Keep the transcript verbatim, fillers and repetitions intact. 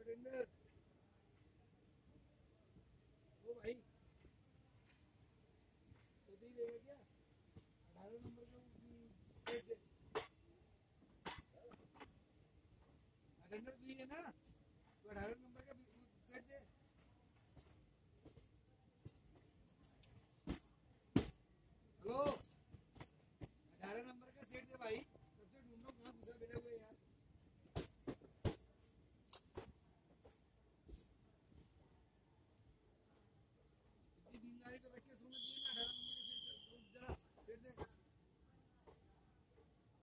attender ओ भाई तो दी देगा क्या अठारह नंबर का सेट दे अटेंडर दी है ना तो अठारह नंबर का सेट दे हेलो अठारह नंबर का सेट दे भाई कब से ढूंढ लो कहाँ घुसा बैठा हुआ यार इतनी दीनदारी तो रख के सोना चाहिए